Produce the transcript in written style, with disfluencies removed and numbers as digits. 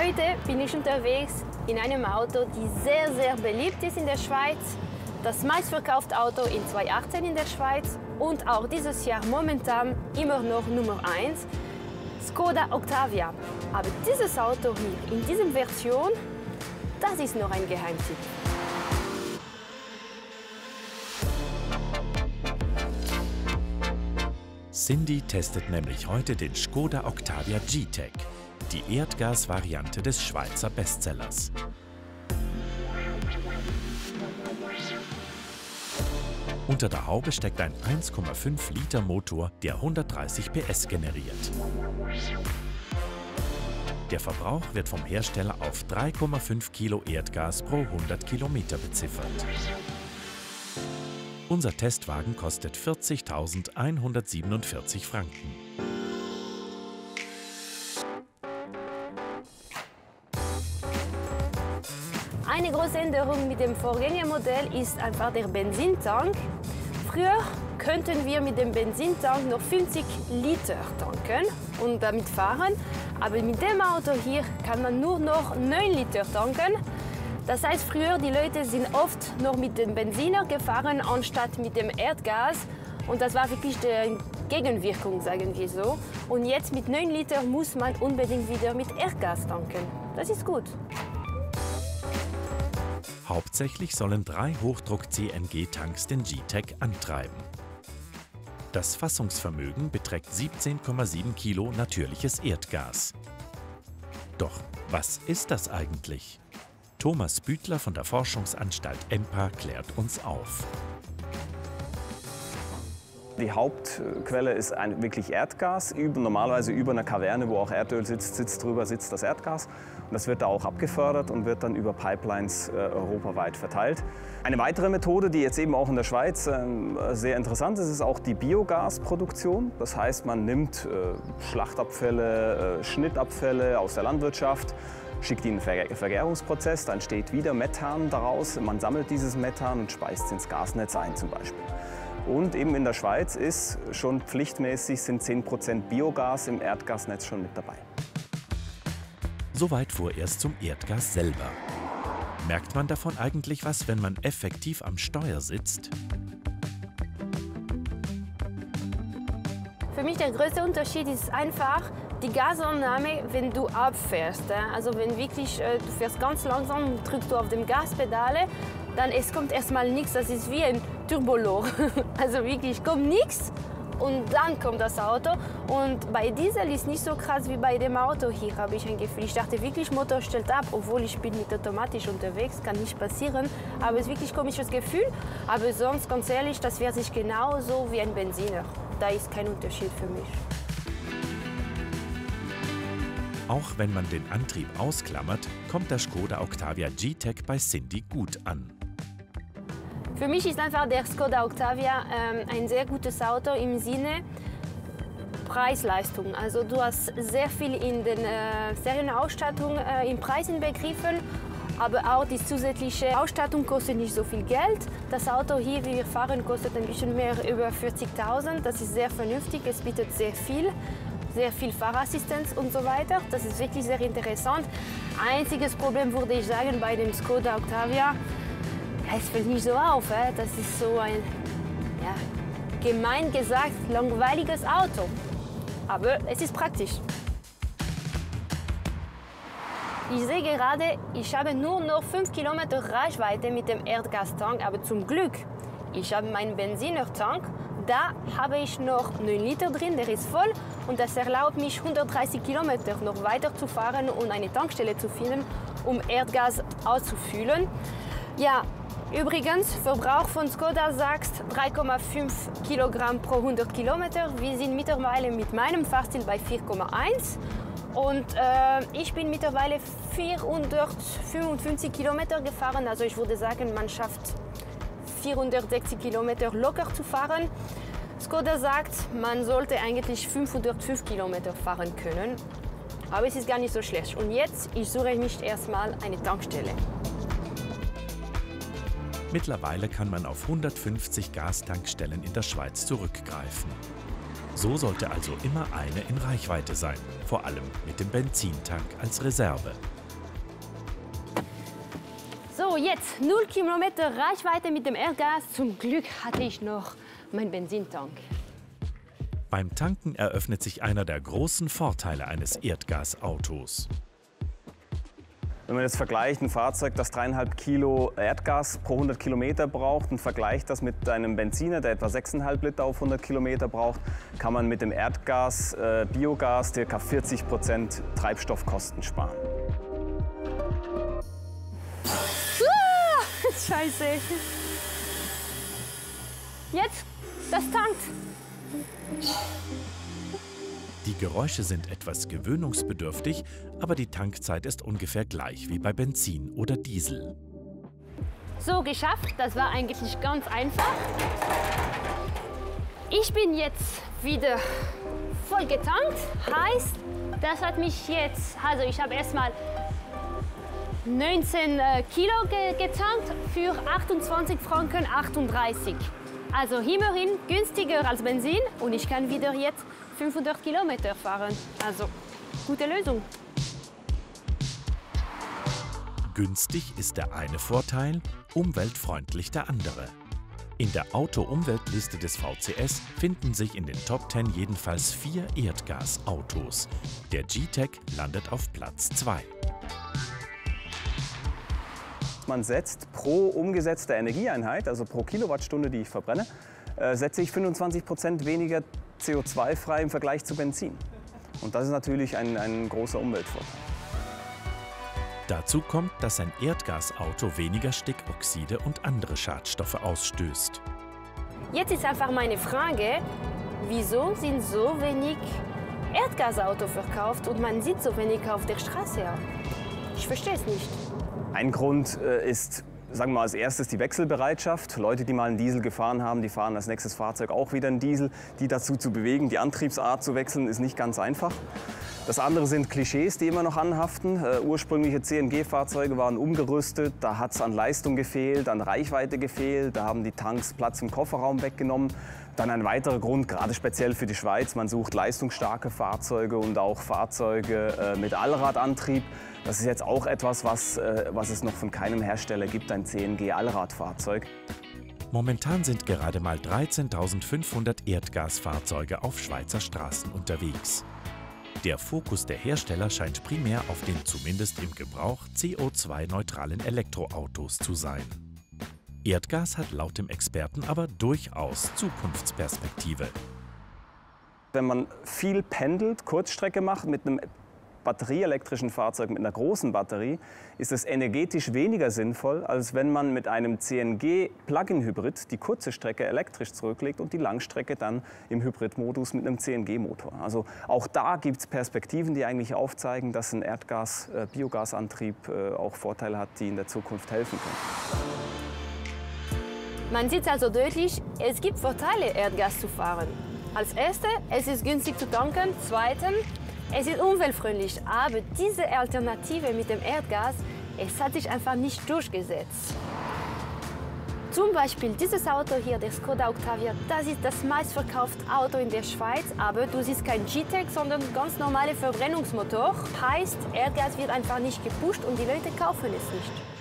Heute bin ich unterwegs in einem Auto, das sehr, sehr beliebt ist in der Schweiz. Das meistverkaufte Auto in 2018 in der Schweiz und auch dieses Jahr momentan immer noch Nummer 1, Skoda Octavia. Aber dieses Auto hier, in dieser Version, das ist noch ein Geheimtipp. Cindy testet nämlich heute den Skoda Octavia G-Tech, die Erdgas-Variante des Schweizer Bestsellers. Unter der Haube steckt ein 1,5 Liter Motor, der 130 PS generiert. Der Verbrauch wird vom Hersteller auf 3,5 Kilo Erdgas pro 100 Kilometer beziffert. Unser Testwagen kostet 40.147 Franken. Eine große Änderung mit dem Vorgängermodell ist einfach der Benzintank. Früher könnten wir mit dem Benzintank noch 50 Liter tanken und damit fahren, aber mit dem Auto hier kann man nur noch 9 Liter tanken. Das heißt, früher die Leute sind oft noch mit dem Benziner gefahren, anstatt mit dem Erdgas. Und das war wirklich die Gegenwirkung, sagen wir so. Und jetzt mit 9 Liter muss man unbedingt wieder mit Erdgas tanken. Das ist gut. Hauptsächlich sollen 3 Hochdruck-CNG-Tanks den G-Tech antreiben. Das Fassungsvermögen beträgt 17,7 Kilo natürliches Erdgas. Doch was ist das eigentlich? Thomas Büttler von der Forschungsanstalt EMPA klärt uns auf. Die Hauptquelle ist wirklich Erdgas. Normalerweise über einer Kaverne, wo auch Erdöl sitzt drüber sitzt das Erdgas. Und das wird da auch abgefördert und wird dann über Pipelines europaweit verteilt. Eine weitere Methode, die jetzt eben auch in der Schweiz sehr interessant ist auch die Biogasproduktion. Das heißt, man nimmt Schlachtabfälle, Schnittabfälle aus der Landwirtschaft, schickt die in den Vergärungsprozess, dann entsteht wieder Methan daraus. Man sammelt dieses Methan und speist es ins Gasnetz ein zum Beispiel. Und eben in der Schweiz ist schon pflichtmäßig sind 10% Biogas im Erdgasnetz schon mit dabei. Soweit vorerst zum Erdgas selber. Merkt man davon eigentlich was, wenn man effektiv am Steuer sitzt? Für mich der größte Unterschied ist einfach die Gasannahme, wenn du abfährst. Also wenn wirklich du fährst ganz langsam, drückst du auf dem Gaspedale, dann es kommt erstmal nichts. Das ist wie ein Turboloch. Also wirklich kommt nichts und dann kommt das Auto. Und bei Diesel ist nicht so krass wie bei dem Auto hier, habe ich ein Gefühl. Ich dachte wirklich, Motor stellt ab, obwohl ich bin mit automatisch unterwegs, kann nicht passieren. Aber es ist wirklich ein komisches Gefühl. Aber sonst, ganz ehrlich, das fährt sich genauso wie ein Benziner. Da ist kein Unterschied für mich. Auch wenn man den Antrieb ausklammert, kommt der Skoda Octavia G-Tech bei Cindy gut an. Für mich ist einfach der Skoda Octavia ein sehr gutes Auto im Sinne Preis-Leistung. Also du hast sehr viel in der Serienausstattung im Preis inbegriffen, aber auch die zusätzliche Ausstattung kostet nicht so viel Geld. Das Auto hier, wie wir fahren, kostet ein bisschen mehr, über 40.000. Das ist sehr vernünftig, es bietet sehr viel Fahrassistenz und so weiter. Das ist wirklich sehr interessant. Einziges Problem würde ich sagen bei dem Skoda Octavia, es fällt nicht so auf. Das ist so ein, ja, gemein gesagt, langweiliges Auto. Aber es ist praktisch. Ich sehe gerade, ich habe nur noch 5 Kilometer Reichweite mit dem Erdgastank, aber zum Glück, ich habe meinen Benzinertank. Da habe ich noch 9 Liter drin, der ist voll und das erlaubt mich 130 Kilometer noch weiter zu fahren und eine Tankstelle zu finden, um Erdgas auszufüllen. Ja, übrigens, Verbrauch von Skoda sagt 3,5 Kilogramm pro 100 Kilometer. Wir sind mittlerweile mit meinem Fahrstil bei 4,1 und ich bin mittlerweile 455 Kilometer gefahren. Also ich würde sagen, man schafft 460 Kilometer locker zu fahren. Skoda sagt, man sollte eigentlich 505 Kilometer fahren können. Aber es ist gar nicht so schlecht. Und jetzt, ich suche mich erstmal eine Tankstelle. Mittlerweile kann man auf 150 Gastankstellen in der Schweiz zurückgreifen. So sollte also immer eine in Reichweite sein, vor allem mit dem Benzintank als Reserve. So, jetzt 0 Kilometer Reichweite mit dem Erdgas. Zum Glück hatte ich noch meinen Benzintank. Beim Tanken eröffnet sich einer der großen Vorteile eines Erdgasautos. Wenn man jetzt vergleicht, ein Fahrzeug, das 3,5 Kilo Erdgas pro 100 Kilometer braucht und vergleicht das mit einem Benziner, der etwa 6,5 Liter auf 100 Kilometer braucht, kann man mit dem Erdgas, Biogas, ca. 40% Treibstoffkosten sparen. Scheiße. Jetzt, das tankt. Die Geräusche sind etwas gewöhnungsbedürftig, aber die Tankzeit ist ungefähr gleich wie bei Benzin oder Diesel. So, geschafft. Das war eigentlich ganz einfach. Ich bin jetzt wieder voll getankt. Heißt, das hat mich jetzt, also ich habe erstmal 19 Kilo getankt für 28,38 Franken. Also immerhin günstiger als Benzin und ich kann wieder jetzt 500 Kilometer fahren. Also gute Lösung. Günstig ist der eine Vorteil, umweltfreundlich der andere. In der Auto-Umweltliste des VCS finden sich in den Top 10 jedenfalls 4 Erdgasautos. Der GTEC landet auf Platz 2. Man setzt pro umgesetzte Energieeinheit, also pro Kilowattstunde, die ich verbrenne, setze ich 25% weniger CO2 frei im Vergleich zu Benzin. Und das ist natürlich ein großer Umweltvorteil. Dazu kommt, dass ein Erdgasauto weniger Stickoxide und andere Schadstoffe ausstößt. Jetzt ist einfach meine Frage, wieso sind so wenig Erdgasautos verkauft und man sieht so wenig auf der Straße? Ich verstehe es nicht. Ein Grund ist, sagen wir mal, als erstes die Wechselbereitschaft. Leute, die mal einen Diesel gefahren haben, die fahren als nächstes Fahrzeug auch wieder einen Diesel. Die dazu zu bewegen, die Antriebsart zu wechseln, ist nicht ganz einfach. Das andere sind Klischees, die immer noch anhaften. Ursprüngliche CNG-Fahrzeuge waren umgerüstet, da hat es an Leistung gefehlt, an Reichweite gefehlt, da haben die Tanks Platz im Kofferraum weggenommen. Dann ein weiterer Grund, gerade speziell für die Schweiz, man sucht leistungsstarke Fahrzeuge und auch Fahrzeuge mit Allradantrieb. Das ist jetzt auch etwas, was es noch von keinem Hersteller gibt, ein CNG-Allradfahrzeug. Momentan sind gerade mal 13.500 Erdgasfahrzeuge auf Schweizer Straßen unterwegs. Der Fokus der Hersteller scheint primär auf den zumindest im Gebrauch CO2-neutralen Elektroautos zu sein. Erdgas hat laut dem Experten aber durchaus Zukunftsperspektive. Wenn man viel pendelt, Kurzstrecke macht mit einem batterieelektrischen Fahrzeug mit einer großen Batterie, ist es energetisch weniger sinnvoll, als wenn man mit einem CNG-Plug-in-Hybrid die kurze Strecke elektrisch zurücklegt und die Langstrecke dann im Hybridmodus mit einem CNG-Motor. Also auch da gibt es Perspektiven, die eigentlich aufzeigen, dass ein Biogasantrieb auch Vorteile hat, die in der Zukunft helfen können. Man sieht also deutlich, es gibt Vorteile, Erdgas zu fahren. Als erstes, es ist günstig zu tanken. Zweitens, es ist umweltfreundlich. Aber diese Alternative mit dem Erdgas, es hat sich einfach nicht durchgesetzt. Zum Beispiel dieses Auto hier, der Skoda Octavia, das ist das meistverkaufte Auto in der Schweiz. Aber du siehst kein GTEC, sondern ganz normale Verbrennungsmotor. Heißt, Erdgas wird einfach nicht gepusht und die Leute kaufen es nicht.